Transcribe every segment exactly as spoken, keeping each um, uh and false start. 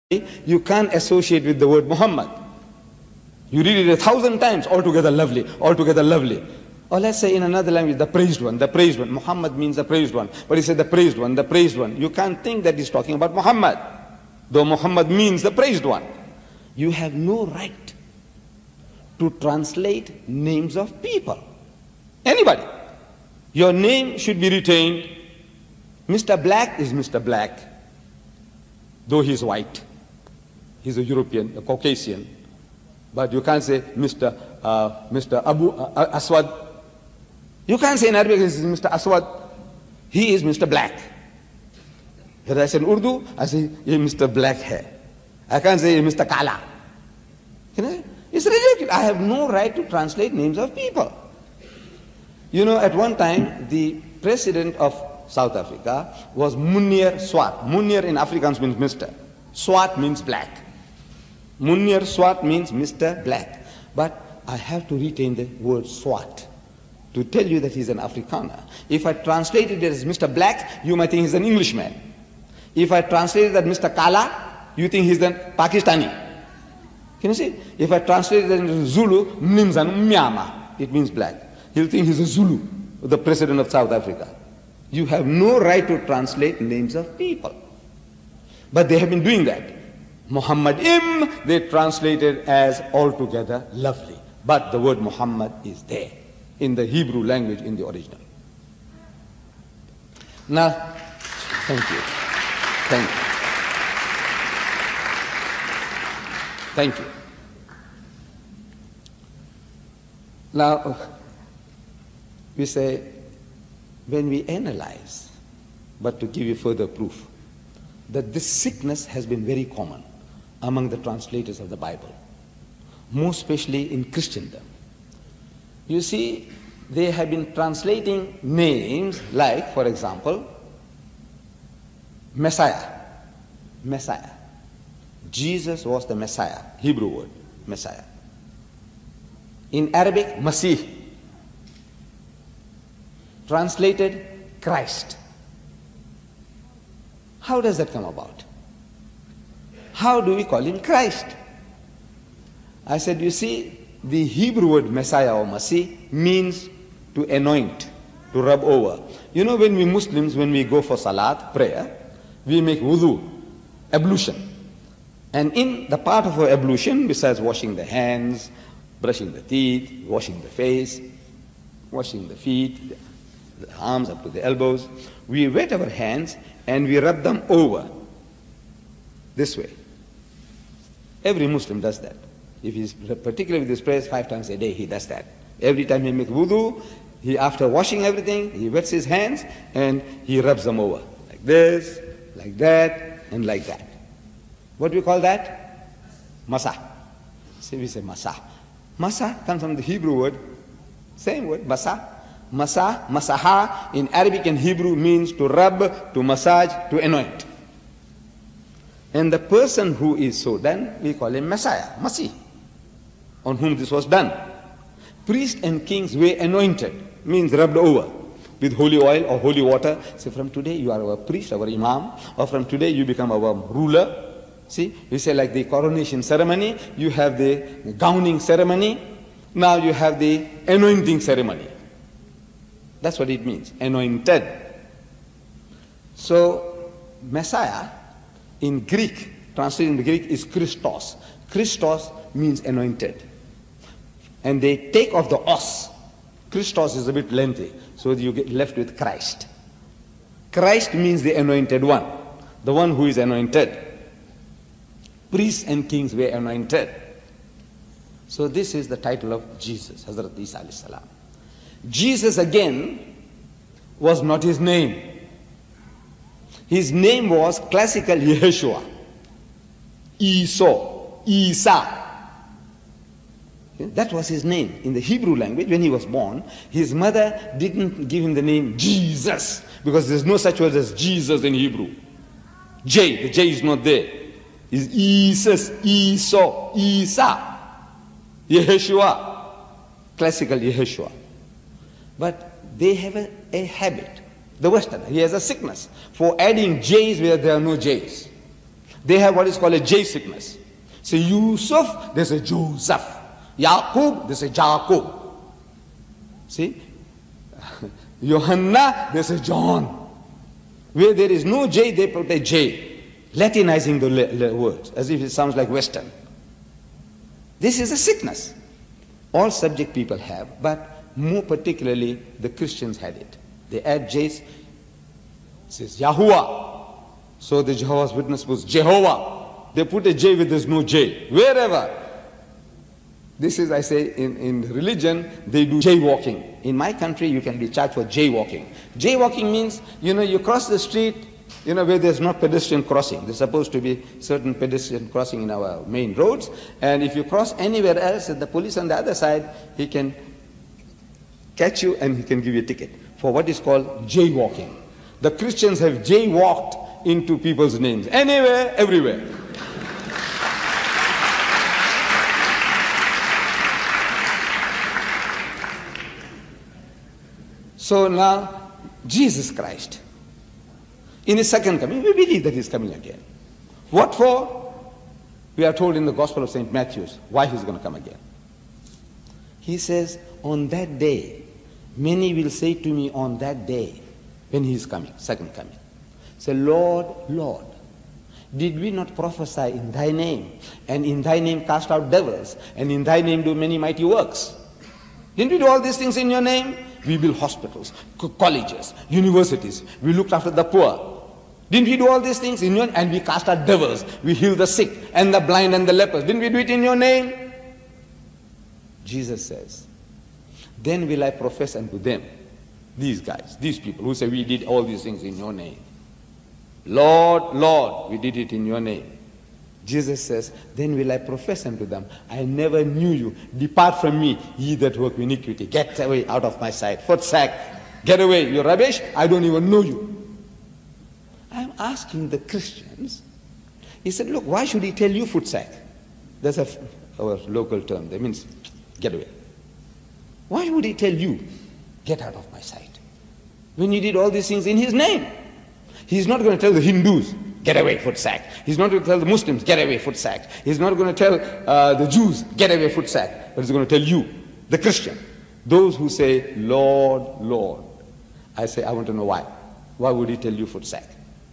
you can't associate with the word Muhammad. You read it a thousand times, altogether lovely, altogether lovely. Or let's say in another language, the praised one, the praised one. Muhammad means the praised one. But he said the praised one, the praised one. You can't think that he's talking about Muhammad, though Muhammad means the praised one. You have no right to translate names of people. Anybody. Your name should be retained. Mister Black is Mister Black, though he's white. He's a European, a Caucasian. But you can't say Mister Uh, Mister Abu uh, Aswad. You can't say in Arabic this is Mister Aswad. He is Mister Black. When I say in Urdu, I say Mister Black hair. I can't say Mister Kala. You know, it's ridiculous. I have no right to translate names of people. You know, at one time, the president of South Africa was Munir Swat. Munir in Afrikaans means Mister Swat means black. Munir Swat means Mister Black. But I have to retain the word Swat to tell you that he's an Afrikaner. If I translated it as Mister Black, you might think he's an Englishman. If I translated that Mister Kala, you think he's an Pakistani. Can you see? If I translated that into Zulu, Mnimzan Mnyama, it means black. He'll think he's a Zulu, the president of South Africa. You have no right to translate names of people. But they have been doing that. Muhammad Im, they translated as altogether lovely. But the word Muhammad is there in the Hebrew language in the original. Now, thank you. Thank you. Thank you. Now, we say, when we analyze, but to give you further proof, that this sickness has been very common among the translators of the Bible, most especially in Christendom. You see, they have been translating names like, for example, Messiah. Messiah. Jesus was the Messiah, Hebrew word, Messiah. In Arabic, Masih. Translated Christ. How does that come about? How do we call him Christ? I said, you see, the Hebrew word Messiah or Masih means to anoint, to rub over. You know, when we Muslims, when we go for salat, prayer, we make wudu, ablution. And in the part of our ablution, besides washing the hands, brushing the teeth, washing the face, washing the feet, the arms up to the elbows, we wet our hands and we rub them over this way. Every Muslim does that. If he's particularly with his prayers five times a day, he does that. Every time he makes wudu, he, after washing everything, he wets his hands and he rubs them over. Like this, like that, and like that. What do we call that? Masah. So we say masah. Masah comes from the Hebrew word, same word, masah. Masah, masaha, in Arabic and Hebrew means to rub, to massage, to anoint. And the person who is so done, we call him Messiah, Masih, on whom this was done. Priests and kings were anointed, means rubbed over with holy oil or holy water. Say, from today you are our priest, our imam, or from today you become our ruler. See, we say like the coronation ceremony, you have the gowning ceremony, now you have the anointing ceremony. That's what it means, anointed. So, Messiah, in Greek, translated in Greek, is Christos. Christos means anointed. And they take off the os. Christos is a bit lengthy, so you get left with Christ. Christ means the anointed one, the one who is anointed. Priests and kings were anointed. So this is the title of Jesus, Hazrat Isa alayhi salam. Jesus again was not his name. His name was classical Yeshua. Isa. Isa. That was his name. In the Hebrew language, when he was born, his mother didn't give him the name Jesus, because there's no such word as Jesus in Hebrew. J, the J is not there. It's Isis, Isa, Isa. Yeshua. Classical Yeshua. But they have a, a habit. The Westerner, he has a sickness for adding J's where there are no J's. They have what is called a J sickness. So Yusuf, there's a Joseph. Yaqub, there's a Jacob. See? Johanna, there's a John. Where there is no J, they put a J, Latinizing the le- le- words, as if it sounds like Western. This is a sickness. All subject people have, but more particularly the Christians had it. They add J's. It says Yahuwah. So the Jehovah's Witness was Jehovah. They put a J where there's no J. Wherever. This is, I say, in, in religion, they do jaywalking. In my country, you can be charged for jaywalking. Jaywalking means, you know, you cross the street, you know, where there's not pedestrian crossing. There's supposed to be certain pedestrian crossing in our main roads. And if you cross anywhere else, the police on the other side, he can catch you and he can give you a ticket for what is called jaywalking. The Christians have jaywalked into people's names. Anywhere, everywhere. So now, Jesus Christ, in his second coming, we believe that he's coming again. What for? We are told in the Gospel of Saint Matthew why he's going to come again. He says, on that day, many will say to me on that day, when he is coming, second coming, say, Lord, Lord, did we not prophesy in thy name, and in thy name cast out devils, and in thy name do many mighty works? Didn't we do all these things in your name? We built hospitals, colleges, universities. We looked after the poor. Didn't we do all these things in your name? And we cast out devils. We healed the sick and the blind and the lepers. Didn't we do it in your name? Jesus says, then will I profess unto them, these guys, these people who say we did all these things in your name. Lord, Lord, we did it in your name. Jesus says, then will I profess unto them, I never knew you. Depart from me, ye that work iniquity. Get away out of my sight. Foot sack, get away, you're rubbish. I don't even know you. I'm asking the Christians. He said, look, why should he tell you foot sack? That's a, our local term. That means get away. Why would he tell you, get out of my sight? When you did all these things in his name. He's not going to tell the Hindus, get away, foot sack. He's not going to tell the Muslims, get away, foot sack. He's not going to tell uh, the Jews, get away, foot sack. But he's going to tell you, the Christian, those who say, Lord, Lord. I say, I want to know why. Why would he tell you foot sack?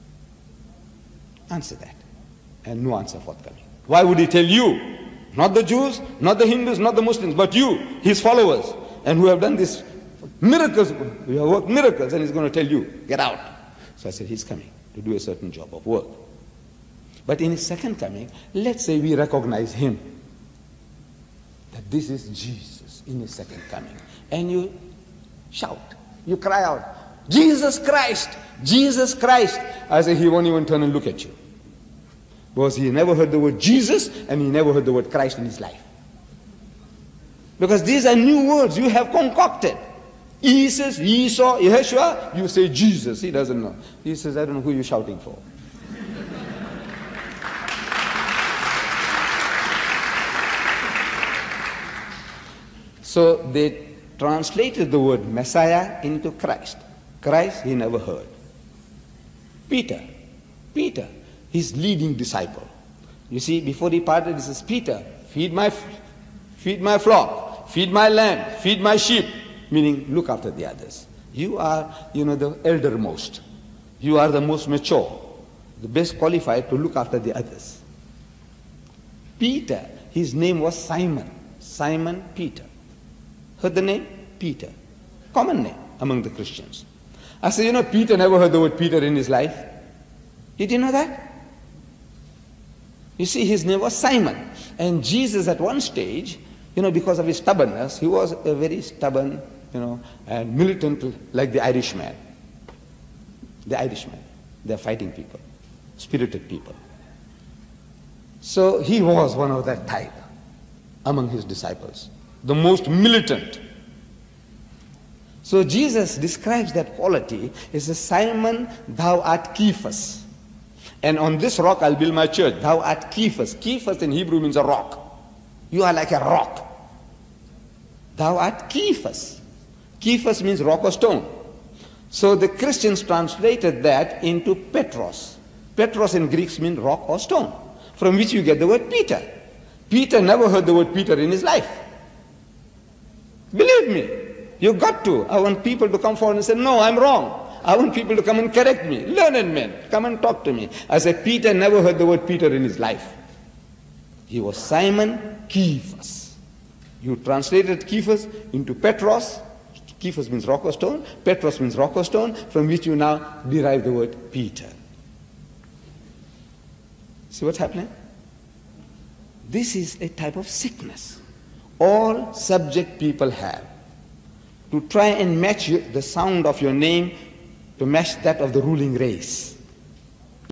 Answer that. And no answer forthcoming. Why would he tell you? Not the Jews, not the Hindus, not the Muslims, but you, his followers, and who have done these miracles, we have worked miracles, and he's going to tell you, get out. So I said, he's coming to do a certain job of work. But in his second coming, let's say we recognize him, that this is Jesus in his second coming. And you shout, you cry out, Jesus Christ, Jesus Christ. I say, he won't even turn and look at you. Because he never heard the word Jesus and he never heard the word Christ in his life. Because these are new words you have concocted. He says, Esau, Yeshua, you say Jesus. He doesn't know. He says, I don't know who you're shouting for. So they translated the word Messiah into Christ. Christ he never heard. Peter, Peter, his leading disciple. You see, before he parted, he says, Peter, feed my, feed my flock, feed my lamb, feed my sheep. Meaning, look after the others. You are, you know, the eldermost. You are the most mature, the best qualified to look after the others. Peter, his name was Simon. Simon Peter. Heard the name? Peter. Common name among the Christians. I said, you know, Peter never heard the word Peter in his life. Did you know that? You see, his name was Simon. And Jesus at one stage, you know, because of his stubbornness, he was a very stubborn, you know, and militant like the Irishman. The Irishman. They're fighting people, spirited people. So he was one of that type among his disciples, the most militant. So Jesus describes that quality as a Simon, thou art Cephas. And on this rock I'll build my church. Thou art Cephas. Cephas in Hebrew means a rock. You are like a rock. Thou art Cephas. Cephas means rock or stone. So the Christians translated that into Petros. Petros in Greek means rock or stone, from which you get the word Peter. Peter never heard the word Peter in his life. Believe me, you got to. I want people to come forward and say, no, I'm wrong. I want people to come and correct me. Learned men, come and talk to me. I said, Peter never heard the word Peter in his life. He was Simon Cephas. You translated Cephas into Petros. Cephas means rock or stone. Petros means rock or stone, from which you now derive the word Peter. See what's happening? This is a type of sickness all subject people have, to try and match you, the sound of your name to match that of the ruling race.